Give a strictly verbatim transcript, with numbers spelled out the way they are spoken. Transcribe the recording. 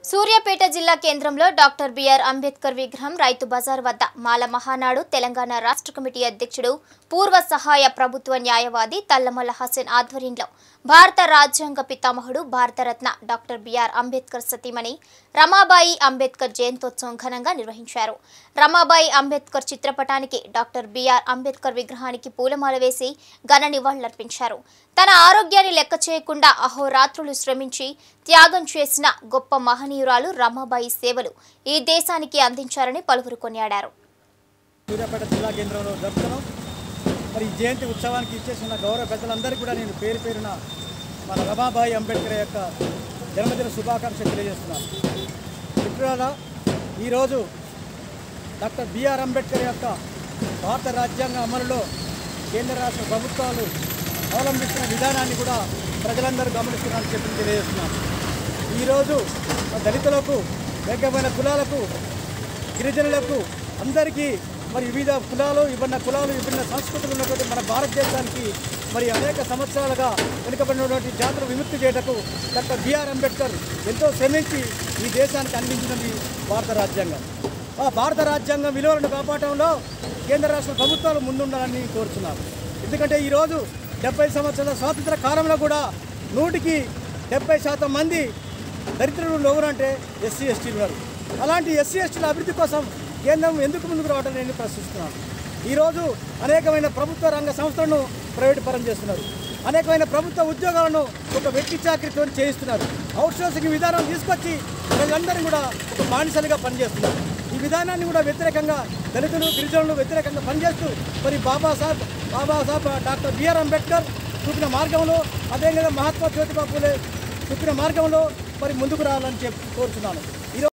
సూర్యాపేట జిల్లా కేంద్రంలో doctor BR Ambedkar విగ్రహం రైతు బజార్ వద్ద మాల మహానాడు తెలంగాణ రాష్ట్ర కమిటీ అధ్యక్షుడు పూర్వ సహాయ ప్రభుత్వ న్యాయవాది తల్లమల్ల హసన్ ఆధ్వర్యంలో భారత రాజ్యాంగ పితామహుడు భారతరత్న డాక్టర్ బిఆర్ అంబేద్కర్ సతీమణి రమాబాయి అంబేద్కర్ జయంతోత్సవం ఘనంగా నిర్వహించారు. రమాబాయి అంబేద్కర్ చిత్రపటానికి డాక్టర్ బిఆర్ అంబేద్కర్ విగ్రహానికి పూలమాల వేసి ఘన నివాళులర్పించారు. తన ఆరోగ్యాన్ని లెక్క చేయకుండా అహోరాత్రులు శ్రమించి త్యాగం చేసిన గొప్ప మహనీయురాలు రమాబాయి సేవలు ఈ దేశానికి అందించారని పలువురు కొనియాడారు. సూర్యాపేట జిల్లా కేంద్రంలో జరుపుతున్నాం. మరి జయంతి ఉత్సవానికి ఇచ్చేసిన గౌరవ పెద్దలందరికీ కూడా నేను పేరు పేరున మన రమాబాయి అంబేద్కర్ యొక్క జన్మదిన శుభాకాంక్షలు తెలియజేస్తున్నాను. మిత్రులారా, ఈరోజు డాక్టర్ బిఆర్ అంబేద్కర్ యొక్క భారత రాజ్యాంగ అమలులో కేంద్ర రాష్ట్ర ప్రభుత్వాలు అవలంబిస్తున్న విధానాన్ని కూడా ప్రజలందరూ గమనిస్తున్నారని చెప్పి తెలియజేస్తున్నాను. ఈరోజు దళితులకు, వేగమైన కులాలకు, గిరిజనులకు అందరికీ మరి వివిధ కులాలు విభిన్న కులాలు విభిన్న సంస్కృతులు ఉన్నటువంటి మన భారతదేశానికి మరి అనేక సంవత్సరాలుగా వెనుకబడినటువంటి జాతులు విముక్తి చేయటకు డాక్టర్ బిఆర్ అంబేద్కర్ ఎంతో శ్రమించి ఈ దేశానికి అందించినది భారత రాజ్యాంగం. ఆ భారత రాజ్యాంగం విలువలను కాపాడటంలో కేంద్ర రాష్ట్ర ప్రభుత్వాలు ముందుండాలని కోరుతున్నాను. ఎందుకంటే ఈరోజు డెబ్బై సంవత్సరాల స్వాతంత్ర కాలంలో కూడా నూటికి డెబ్బై శాతం మంది దరిద్రులు ఎవరంటే ఎస్సీ ఎస్టీలు ఉన్నారు. అలాంటి ఎస్సీ ఎస్టీల అభివృద్ధి కోసం కేంద్రం ఎందుకు ముందుకు రావడం నేను ప్రశ్నిస్తున్నాను. ఈరోజు అనేకమైన ప్రభుత్వ రంగ సంస్థలను ప్రైవేట్ పరం చేస్తున్నారు. అనేకమైన ప్రభుత్వ ఉద్యోగాలను ఒక వ్యక్తి చాకరీతో చేయిస్తున్నారు. అవుట్సోర్సింగ్ విధానం తీసుకొచ్చి ప్రజలందరినీ కూడా ఒక బానిసలుగా పనిచేస్తున్నారు. ఈ విధానాన్ని కూడా వ్యతిరేకంగా దళితులు గిరిజనులు వ్యతిరేకంగా పనిచేస్తూ మరి బాబాసాహెబ్ బాబాసాహెబ్ డాక్టర్ బిఆర్ అంబేద్కర్ చూపిన మార్గంలో, అదేవిధంగా మహాత్మా జ్యోతిబా పూలే చూపిన మార్గంలో మరి ముందుకు రావాలని చెప్పి కోరుతున్నాను.